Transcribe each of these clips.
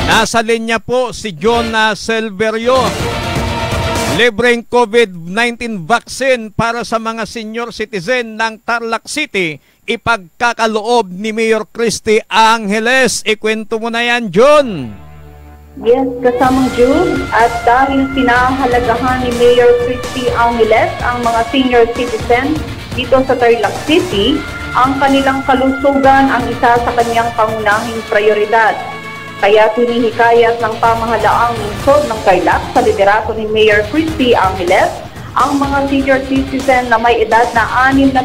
Nasa linya po si John Silverio. Libreng COVID-19 vaccine para sa mga senior citizen ng Tarlac City. Ipagkakaloob ni Mayor Christy Angeles. Ikwento mo na yan, John. Yes, kasamang June. At dahil pinahalagahan ni Mayor Christy Angeles ang mga senior citizen dito sa Tarlac City, ang kanilang kalusugan ang isa sa kanyang pangunahing prioridad. Kaya hinihikayat ng pamahalaang lungsod ng Tarlac sa liderato ni Mayor Christy Angeles ang mga senior citizen na may edad na 60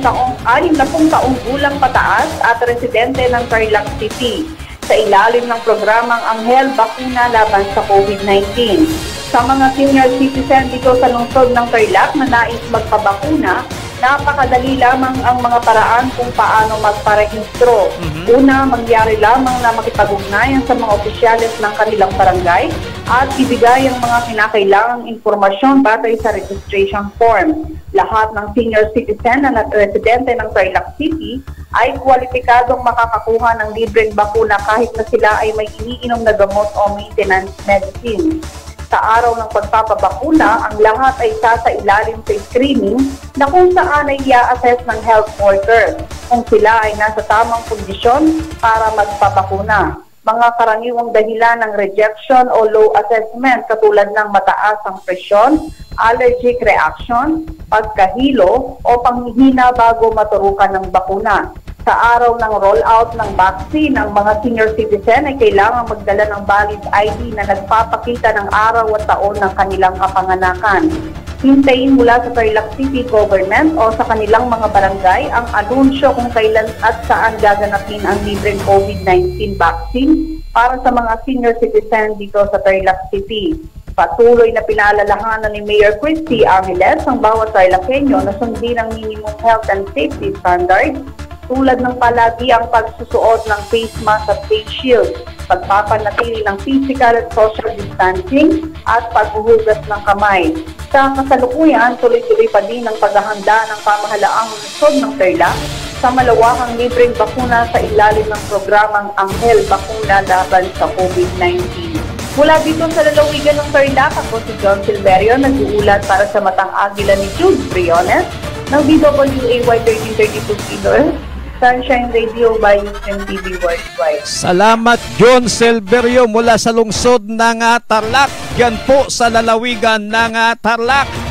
taong gulang pataas at residente ng Tarlac City sa ilalim ng programang Anghel Bakuna laban sa COVID-19. Sa mga senior citizen dito sa lungsod ng Tarlac na nais magpabakuna, napakadali lamang ang mga paraan kung paano magparehistro. Una, mangyari lamang na makipag-ugnayan sa mga opisyales ng kanilang barangay at ibigay ang mga kinakailangang impormasyon batay sa registration form. Lahat ng senior citizen na residente ng Tarlac City ay kwalipikadong makakakuha ng libreng bakuna kahit na sila ay may iniinom na gamot o maintenance medicine. Sa araw ng pagpapabakuna, ang lahat ay sasailalim sa screening na kung saan ay i-assess ng health worker kung sila ay nasa tamang kondisyon para magpabakuna. Mga karaniwang dahilan ng rejection o low assessment katulad ng mataas ang presyon, allergic reaction, pagkahilo o panghihina bago maturukan ng bakuna. Sa araw ng rollout ng vaccine, ang mga senior citizen ay kailangang magdala ng valid ID na nagpapakita ng araw at taon ng kanilang kapanganakan. Hintayin mula sa Tarlac City Government o sa kanilang mga barangay ang anunsyo kung kailan at saan gaganapin ang libreng COVID-19 vaccine para sa mga senior citizen dito sa Tarlac City. Patuloy na pinaalalahanan ni Mayor Christy Angeles ang bawat Tarlacenyo na sundin ang minimum health and safety standards tulad ng palagi ang pagsusuot ng face mask at face shield, pagpapanatili ng physical at social distancing, at paghuhugas ng kamay. Sa kasalukuyan, tuloy-tuloy pa din ang paghahanda ng pamahalaang lungsod ng Tarlac sa malawakang libreng bakuna sa ilalim ng programang Anghel Bakuna laban sa COVID-19. Mula dito sa lalawigan ng Tarlac, ako si John Silverio, nag-uulat para sa Matang Agila ni Jude Briones ng DWAY 1332 kHz. Sunshine Radio by USM TV Worldwide. Salamat, John Silverio mula sa lungsod ng Tarlac. Yan po sa lalawigan ng Tarlac.